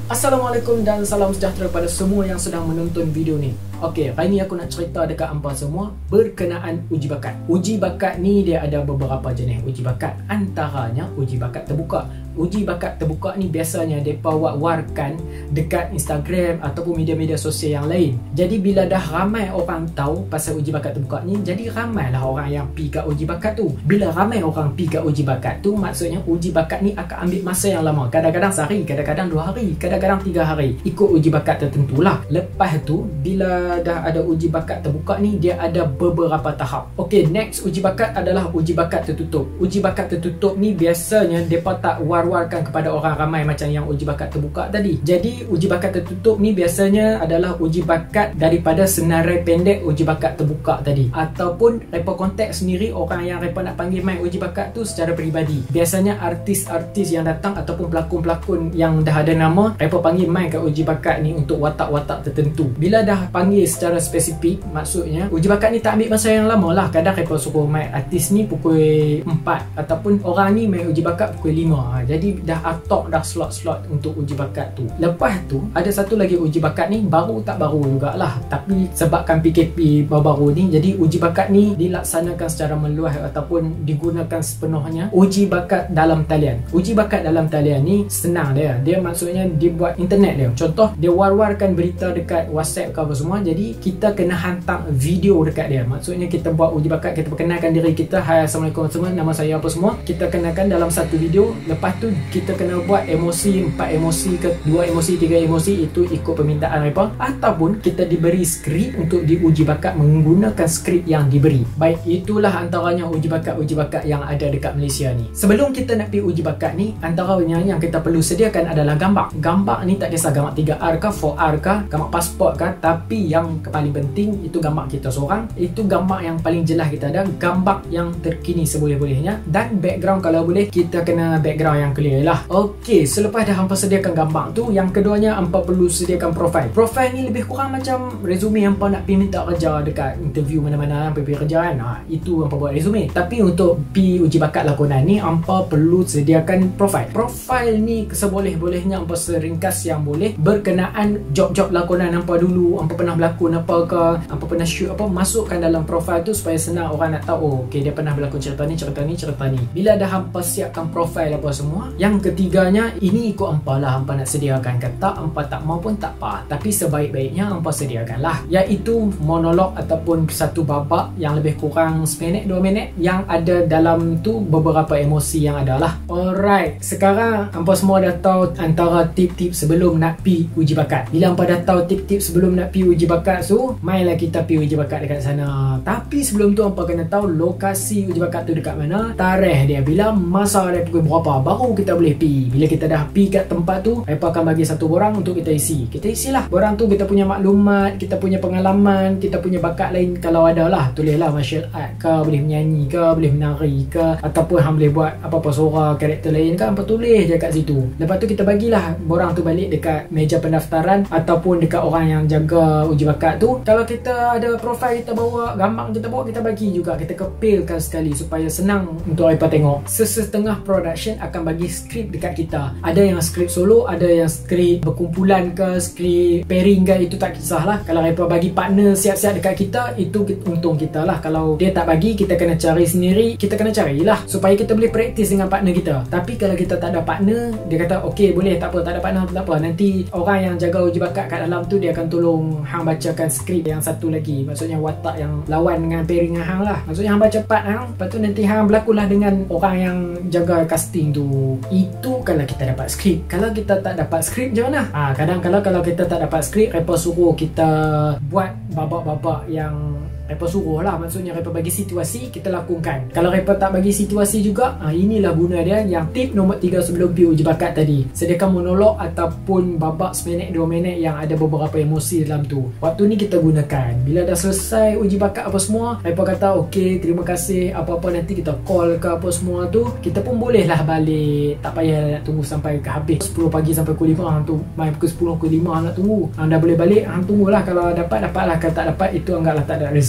Assalamualaikum dan salam sejahtera kepada semua yang sedang menonton video ni. Okey, hari ni aku nak cerita dekat hampa semua berkenaan uji bakat. Uji bakat ni dia ada beberapa jenis uji bakat. Antaranya uji bakat terbuka. Uji bakat terbuka ni biasanya mereka war-warkan dekat Instagram ataupun media-media sosial yang lain. Jadi bila dah ramai orang tahu pasal uji bakat terbuka ni, jadi ramailah orang yang pi kat uji bakat tu. Bila ramai orang pi kat uji bakat tu, maksudnya uji bakat ni akan ambil masa yang lama. Kadang-kadang sehari, kadang-kadang 2 hari, kadang-kadang 3 hari. Ikut uji bakat tertentu lah. Lepas tu, bila dah ada uji bakat terbuka ni, dia ada beberapa tahap. Okey, next uji bakat adalah uji bakat tertutup. Uji bakat tertutup ni biasanya mereka tak war-warkan kepada orang ramai macam yang uji bakat terbuka tadi. Jadi uji bakat tertutup ni biasanya adalah uji bakat daripada senarai pendek uji bakat terbuka tadi, ataupun mereka kontak sendiri orang yang mereka nak panggil main uji bakat tu secara peribadi. Biasanya artis-artis yang datang ataupun pelakon-pelakon yang dah ada nama, mereka panggil main kat uji bakat ni untuk watak-watak tertentu. Bila dah panggil secara spesifik, maksudnya uji bakat ni tak ambil masa yang lama lah. Kadang mereka suruh main artis ni pukul 4 ataupun orang ni main uji bakat pukul 5. Jadi dah atok dah slot-slot untuk uji bakat tu. Lepas tu ada satu lagi uji bakat ni, baru tak baru jugalah, tapi sebabkan PKP baru-baru ni, jadi uji bakat ni dilaksanakan secara meluas ataupun digunakan sepenuhnya. Uji bakat dalam talian. Uji bakat dalam talian ni senang dia. Dia maksudnya dibuat internet dia. Contoh, dia war-warkan berita dekat WhatsApp ke apa semua, jadi kita kena hantar video dekat dia. Maksudnya kita buat uji bakat, kita perkenalkan diri kita, hai assalamualaikum semua, nama saya apa semua, kita kenakan dalam satu video. Lepas tu kita kena buat emosi, 4 emosi ke 2 emosi, 3 emosi, itu ikut permintaan mereka. Ataupun kita diberi skrip untuk diuji bakat menggunakan skrip yang diberi. Baik, itulah antaranya uji bakat yang ada dekat Malaysia ni. Sebelum kita nak pergi uji bakat ni, antaranya yang kita perlu sediakan adalah gambar. Gambar ni tak kisah gambar 3R ke 4R ke, gambar pasport ke, tapi yang paling penting itu gambar kita seorang. Itu gambar yang paling jelas kita ada, gambar yang terkini seboleh-bolehnya, dan background kalau boleh kita kena background yang clear lah. Okey, selepas dah hampa sediakan gambar tu, yang keduanya hampa perlu sediakan profil. Profil ni lebih kurang macam resume hampa nak pergi minta kerja dekat interview mana-mana, hampa pergi kerja kan. Itu hampa buat resume. Tapi untuk pergi uji bakat lakonan ni, hampa perlu sediakan profil. Profil ni seboleh-bolehnya hampa seringkas yang boleh berkenaan job-job lakonan hampa dulu, hampa pernah berlakon apa ke, hampa pernah shoot apa, masukkan dalam profil tu supaya senang orang nak tahu, oh okey dia pernah berlakon cerita ni, cerita ni, cerita ni. Bila dah hampa siapkan profil apa semua, yang ketiganya ini ikut hampa lah, hampa nak sediakan ke tak, hampa tak mau pun tak apa, tapi sebaik-baiknya hampa sediakan lah, iaitu monolog ataupun satu babak yang lebih kurang seminit 2 minit, yang ada dalam tu beberapa emosi yang ada lah. Alright, sekarang hampa semua dah tahu antara tip-tip sebelum nak pi uji bakat. Bila hampa dah tahu tip-tip sebelum nak pi uji bakat tu, mainlah kita pi uji bakat dekat sana. Tapi sebelum tu hampa kena tahu lokasi uji bakat tu dekat mana, tarikh dia bila, masa dia pukul berapa, baru kita boleh pi. Bila kita dah pi kat tempat tu, mereka akan bagi satu borang untuk kita isi. Kita isilah borang tu, kita punya maklumat, kita punya pengalaman, kita punya bakat lain kalau ada lah. Tulislah martial art ke, boleh menyanyi ke, boleh menari ke, ataupun hang boleh buat apa-apa suara karakter lain kan, hampa tulis je kat situ. Lepas tu kita bagilah borang tu balik dekat meja pendaftaran ataupun dekat orang yang jaga uji bakat tu. Kalau kita ada profil kita bawa, gambar kita bawa, kita bagi juga, kita kepilkan sekali supaya senang untuk mereka tengok. Sesetengah production akan bagi skrip dekat kita. Ada yang skrip solo, ada yang skrip berkumpulan ke, skrip pairing ke, itu tak kisahlah. Kalau mereka bagi partner siap-siap dekat kita, itu untung kita lah. Kalau dia tak bagi, kita kena cari sendiri, kita kena carilah supaya kita boleh praktis dengan partner kita. Tapi kalau kita tak ada partner, dia kata okey boleh, tak apa, tak ada partner tak apa, nanti orang yang jaga uji bakat kat dalam tu dia akan tolong hang bacakan skrip yang satu lagi, maksudnya watak yang lawan dengan pairing dengan hang lah. Maksudnya hang baca part hang, lepas tu nanti hang berlakulah dengan orang yang jaga casting tu. Itu kalau kita dapat skrip. Kalau kita tak dapat skrip macam mana? Kadang kalau kita tak dapat skrip, mereka suruh kita buat babak-babak yang mereka suruh lah, maksudnya mereka bagi situasi, kita lakukan. Kalau mereka tak bagi situasi juga, inilah guna dia yang tip nombor 3 sebelum pergi uji bakat tadi. Sediakan monolog ataupun babak seminit 2 minit yang ada beberapa emosi dalam tu. Waktu ni kita gunakan. Bila dah selesai uji bakat apa semua, mereka kata okey terima kasih, apa-apa nanti kita call ke apa semua tu, kita pun bolehlah balik. Tak payah nak tunggu sampai ke habis 10 pagi sampai pukul 5, hang tu main pukul 10 pukul 5 hang nak tunggu. Hang dah boleh balik, hang tunggulah. Kalau dapat, dapatlah. Kalau tak dapat, itu anggaplah tak ada rezeki.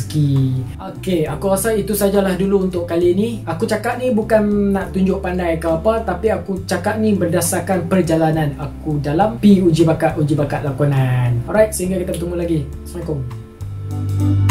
rezeki. Okey, aku rasa itu sajalah dulu untuk kali ini. Aku cakap ni bukan nak tunjuk pandai ke apa, tapi aku cakap ni berdasarkan perjalanan aku dalam uji bakat lakonan. Alright, sehingga kita bertemu lagi. Assalamualaikum.